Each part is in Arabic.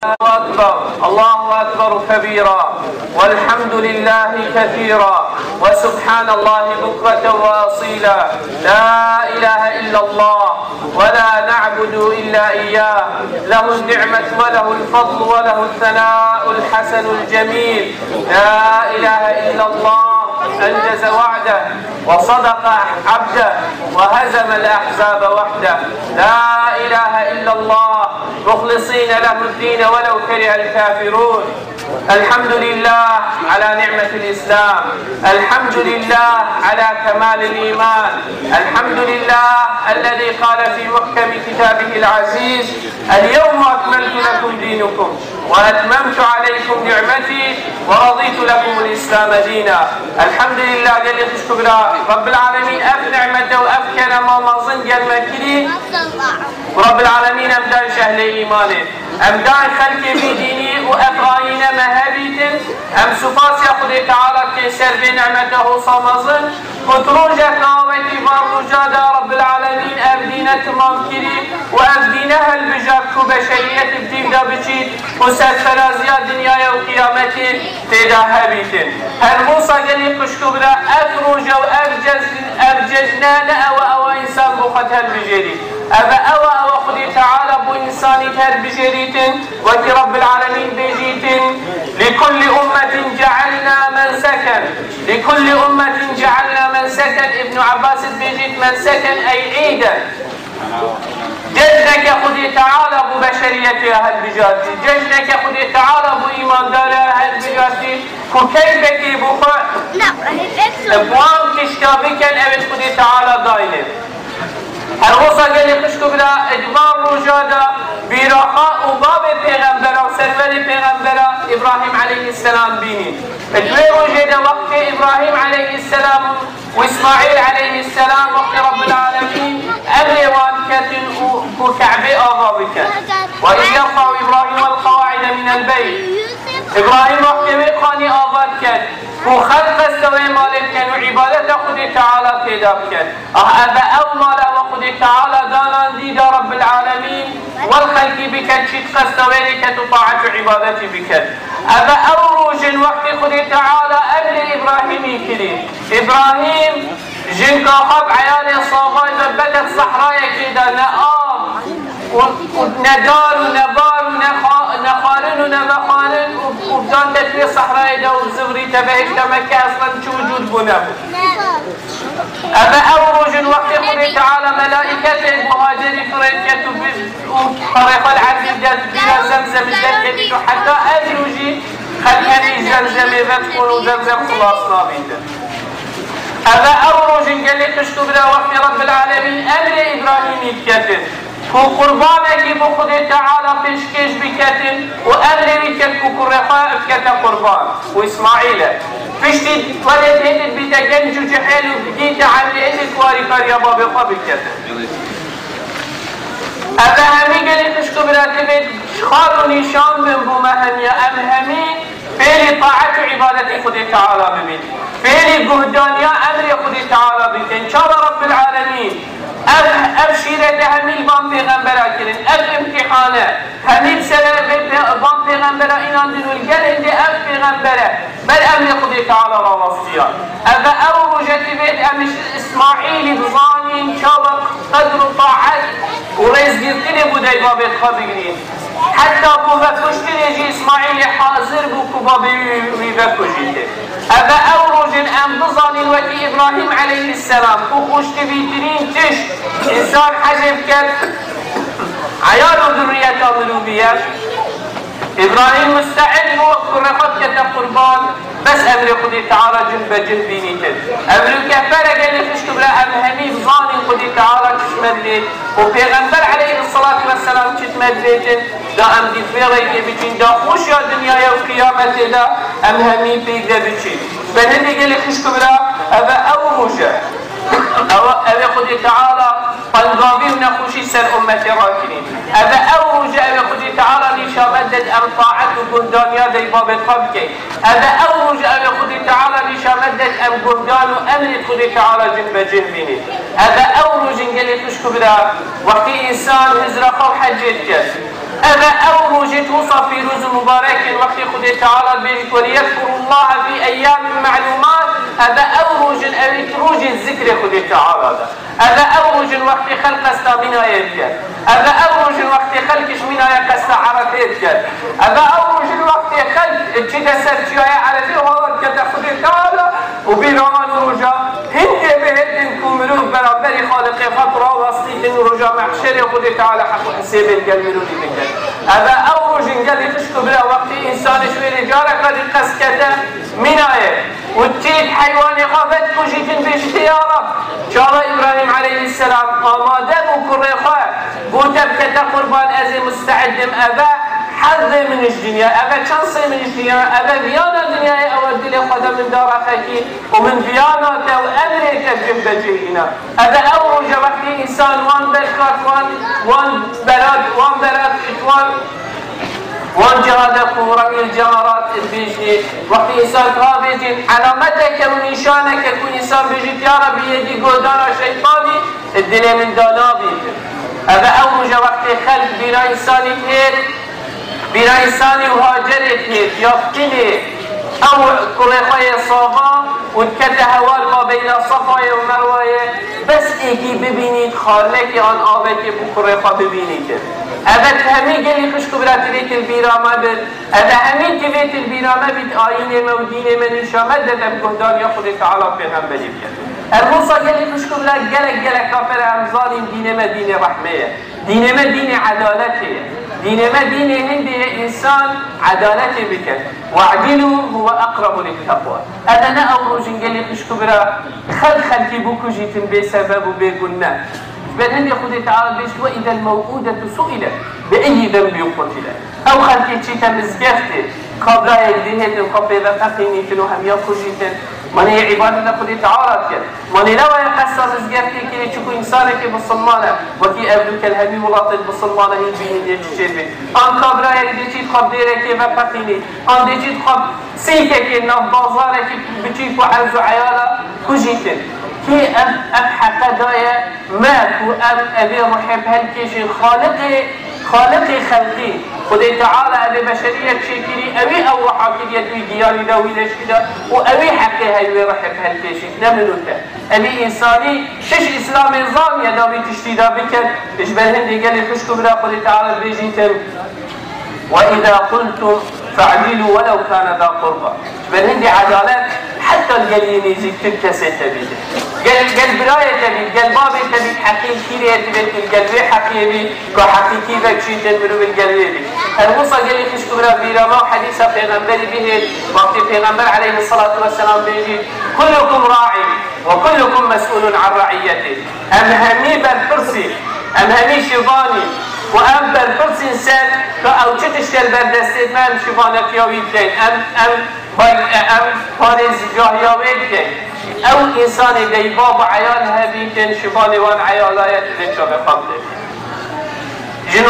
أكبر الله أكبر كبيرا والحمد لله كثيرا وسبحان الله بكرة وأصيلا لا إله إلا الله ولا نعبد إلا إياه له النعمة وله الفضل وله الثناء الحسن الجميل لا إله إلا الله أنجز وعده وصدق عبده وهزم الأحزاب وحده لا إله إلا الله مخلصين له الدين ولو كره الكافرون الحمد لله على نعمة الإسلام الحمد لله على كمال الإيمان الحمد لله الذي قال في محكم كتابه العزيز اليوم أكملت لكم دينكم وأتممت عليكم نعمتي ورضيت لكم الإسلام دينا الحمد لله قال لي تشكر رب العالمين أف نعمته وأف كرمه مظن قال مكري ورب العالمين أمدان شهل إيمانه أمدان خلق في ديني وأفراينا مهابيت أم سفاس يقول تعالى كيسر بنعمته صمزن كتروجة ناوتي فارجادة رب العالمين أبدينة تمام كري وأبدينها البجاب كبشرية بدين دا بجيد وساد فرازيات دنيا وقيامتين تيدا هابيتين هالموسى قال لي قشكبرا أفروجة وأفجزنا أو إنسان بخطها البجري أبا أو خذي تعالى بو إنساني تهر بجريتين وكي رب العالمين بيجيتين لكل أمة جعلنا من سكن لكل أمة جعلنا من سكن ابن عباس بيجيت من سكن أي عيدا ججنك خذي تعالى بو بشرية أهل بجاتي ججنك خذي تعالى بو إيمان دار أهل بجاتي كيف كي بخوة بوان كشتابي كان أبد خذي تعالى داينه الغصة قال لي خشكو بلا إدبار رجادة برخاء وباب پیغمبرا وسرور پیغمبرا إبراهيم عليه السلام بيني دوي رجادة وقت إبراهيم عليه السلام وإسماعيل عليه السلام وقت رب العالمين أمر وانكة وكعبة آغابك وإذ يرفع إبراهيم القواعد من البيت إبراهيم وقت ويقاني آغابك وخلق استوى مالك كان وعبادة خذي تعالى كذاب كان أبا أو مالا وخذي تعالى دانا ديدا رب العالمين والخلق بك شد استوى لك تطاعة عبادتي بك أبا أو روج وقت خذي تعالى أمر إبراهيم كريم إبراهيم جنك أخاب عيالي صاغاي ذبتك صحراء كذا نآم وندار ونبار ونخارن ونبخارن وبدان تتوي صحراء دا وزغري تبهش لمكة أصلا شو وجود بنا أبا أوروج وقت خذي تعالى ملائكة المهاجر فريقة وطريق العبد بلا زمزم الجنة حتى أجروجي خلقني زمزم ذاتكون وزمزم خلاصنا بيدا أبا أوروج قال لي قشتو بلا وقت رب العالمين أمر إبراهيم يتكتن وقربانك بخذ تعالى بشكيش بكتن وأمر بكت وكرقاء بكت قربان وإسماعيل فشتي ولد هدد بتجنج جحيل وبديت عن هدد وارقار يا بابي بكت أبا همي قال لي تشكو براتبت خار نشان من بمهمية أم همي فيلي طاعة عبادة خذ تعالى ببين فيلي قهدانيا أمر خذ تعالى بكت إن شاء الله رب العالمين أبشيرة همي بام پیغمبرا کرن امتحانه همي بسنة بام پیغمبرا إنان دنو الجل هندي پیغمبرا بل أمر خذ تعالى رواصيا أبا أو رجتي بيت أمش إسماعيل بظانين شابق قدر طاعت ورئيس قرطين بودي بابي الخبيرين حتى بوفا كشتين يجي إسماعيل حاضر بوكو بابي ويفكشته أبا أوروج أم بظانين وكي إبراهيم عليه السلام وخشت بيترين تش إنسان حجم كت عيال وذرية ملوبية إبراهيم مستعد وكرقت كتب قربان بس أمر خذي تعالى جنب جنبينيتن أمر كفارة قال لي خشت بلا أمهمي بظانين خذي تعالى تشمد لي وبيغمبر عليه الصلاة والسلام تشمد ليتن دا أم دي فيريك بيتين دا خوش يا دنيا يا وقيامة دا أمهمي بيك دا بيتين بل قال لي خشت بلا أبا أو مجا أبا خذي تعالى قلبي ونخوشي سر أمتي راكنين أبا أوج أبا خذي تعالى لشامدد أم طاعت وقندانيا دي باب القبكي أبا أوج أبا خذي تعالى لشامدد أم قندان وأمر خذي تعالى جنب جنبيني أبا أوج قال لي تشكو بلا وقت إنسان هزرقا وحجيت أبا أوج توصف في وقت خدا تعالى بيجت وليذكروا الله في أيام معلومات هذا أوروج روج الذكر خدا تعالى هذا أوروج وقت خلق استامنا يرجع هذا أوروج وقت خلقش منا يقص عرفه يرجع هذا أوروج وقت خلق جدا سرجايا على ذي هذا كده خدا تعالى وبيرمان رجع هندي بهدن كملوك برابر خالق خطرة وصيت رجع محشر خدا تعالى حق حساب القلملوني بكر هذا أوروج قال يخشكوا بلا وقت إنسان شوي رجالة قد يقص كده مناية وتجيد حيواني خافت كوجيتن بيجتي يا رب شاء إبراهيم عليه السلام آماده وكرخاه قوتب كده قربان أزي مستعدم أبا حظ من الدنيا أبا شانسي من الدنيا أبا بيانا الدنيا أود لي خدا من دار أخاكي ومن بيانا تو أمريكا جنب جينا أبا أوروج وقت إنسان وان بركات وان بلاد وان جهادك ورمي الجمرات البيجي وقت إنسان غابجين علامتك ونشانك يكون إنسان بيجي يا ربي يدي قدانا شيطاني الدنيا من دانابي هذا أوج وقت خلق بلا إنساني كهير بلا إنساني وهاجري كهير يفتني أو كريخي صافا وتكت هوال ما بين صفايا ومروايا بس إيكي ببينيت خالك عن آبتي بكريخا ببينيت أبد همي قال لي خشكو بلا تبيت البيرامة بل أبد همي تبيت البيرامة بيت آيين ودين من إنشامة دادم كهدان يخذ تعالى في غنبلي بيان الموسى قال لي خشكو بلا قلق كافر أمزال دين ما دين رحمية دين ما دين عدالتي دين ما دين هندي إنسان عدالتي بك واعدلوا هو أقرب للتقوى أنا أوروج قال لي خشكو بلا خلقي بوكو جيتم بسبب وبيقولنا بل هندي خذي تعالى بيش وإذا الموءودة سئلت بأي ذنب قتلت أو خلقي تشيتا مزقفتي قبل يديهت القبل فقيني تنوهم ياكو جيتن ماني عبادة خذي تعالى كن ماني لو يقصر مزقفتي كي تشوفوا إنسانك بصلمانة وكي أبدوك الهبي ولاطل بصلمانة هي بيني تشيبي أن قبل يديتي قبديرك فقيني أن ديتي قبل سيكك النبازارك بتشيك وعزو عيالا كجيتن كي أم حقدايا ماكو أبي محب هالكيشي خالقي خلقي خدي تعالى أبي بشرية شكري أبي أو حاكي يدوي دياري داوي لشكدا وأبي حقي هايوي رحب هالكيشي نمنوتا أبي إنساني شش إسلامي نظام يداوي تشتيدا بكر إشبه هندي قال لي خشكو بلا خدي تعالى بيجيتم وإذا قلتم فاعدلوا ولو كان ذا قربى بل هندي عدالات حتى القليل يزيد تبتسي تبيد قل براية تبيد قل بابي تبيد حقيقي كيري تبيد القلبي حقيقي كحقيقي بكشي تنبرو بالقلبي الموسى قال لي خشكو بلا بيرما حديثة في غنبري به وقت في غنبر عليه الصلاة والسلام بيجي كلكم راعي وكلكم مسؤول عن رعيته أمهمي بالفرسي أمهمي شيطاني وأم بالفرس إنسان أو تشتغل بردستيت ما أم شفانك يا ويدين أم فارز جاهيا ويدين أو إنسان اللي بابا عيالها بيتين شفاني وان عيالها يتذكر بخطه جنو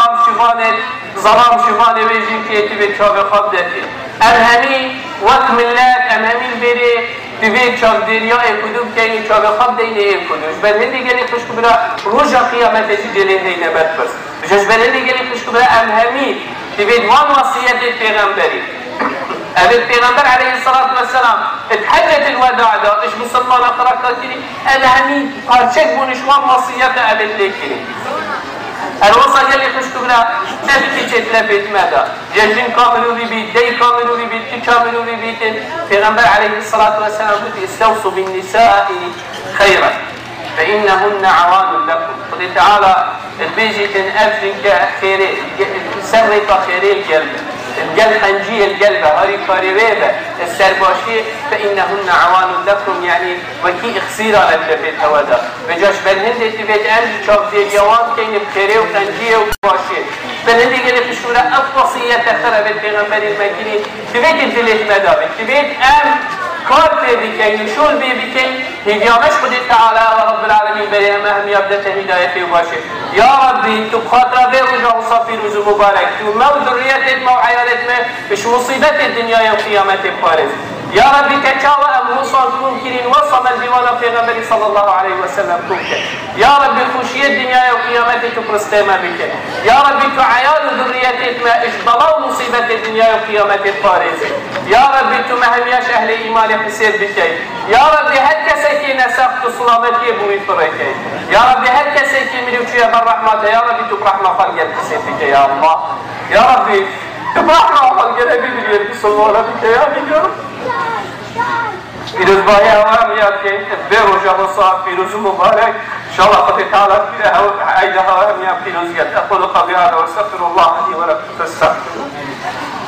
ظلام شفاني ويجي كيتي بيتشا بخطه أمهمي وقت ملات أمهمي البري تبيت شاب دنيا يكودوب كيني شاب خب دينه يكودوش بل هندي قالي خشكو بلا رجع قيامته جلي هينا بس بجاش بل هندي قالي خشكو بلا أمهمي تبيت وان وصية البيغمبري أبي البيغمبر عليه الصلاة والسلام اتحجت الوداع دا إيش مسلمان أخرى كيني أمهمي قارشك بونشوان وصية أبي الليكيني الوصى يلي خشتو بلا نبكي تلفت مدى جنجين كاملوا ببيت دي كاملوا ببيت كاملوا ببيت پیغمبر عليه الصلاة والسلام قلت استوصوا بالنساء خيرا فإنهن عوان لكم قلت تعالى البيجي تنأفرك خيري سرق خيري القلب حنجي القلب هاري كاريبه السرباشي فإنهن عوان لكم يعني وكي اخسيرا أدلفت هودا بجاش بالهند تبيت أنج شاب ديوان كين بخيري وحنجي وباشي بالهند قال فشورة أفوصية تخربت بغنبر المكيني تبيت الدلت مدابت تبيت كار بكين شول بكين هديامش خدت تعالى ورب العالمين بريها مهم يبدأ هدايته وباشي يا ربي تبخاطر برجع وصفي رز مبارك مو ذريتك مو عيالتك مش مصيبة الدنيا يوم قيامتك فارس يا ربي كتاوى أموصا ممكن وصم الديوان في غنبري صلى الله عليه وسلم كوكا يا ربي خشية الدنيا يوم قيامتك برستيما بك يا ربي كعيال ذريتك ما إشبضوا مصيبة الدنيا وقيامة الفارزة. يا ربي تو مهمياش أهل إيمان حسين بكي. يا ربي هل كسيكي نسخت صلابتي بوي فريكي. يا ربي هل كسيكي ملوكي بالرحمة. يا ربي تو برحمة خلق حسين بكي يا الله. يا ربي تو برحمة خلق نبي بليل بصلوة بكي يا رب. فيروز باهي هواميات كي بيرو جاب الصار فيروز مبارك إن شاء الله قد تعالى فيها عيدها هواميات فيروز قد أقول قبل هذا واستغفر الله لي ولكم فاستغفروه.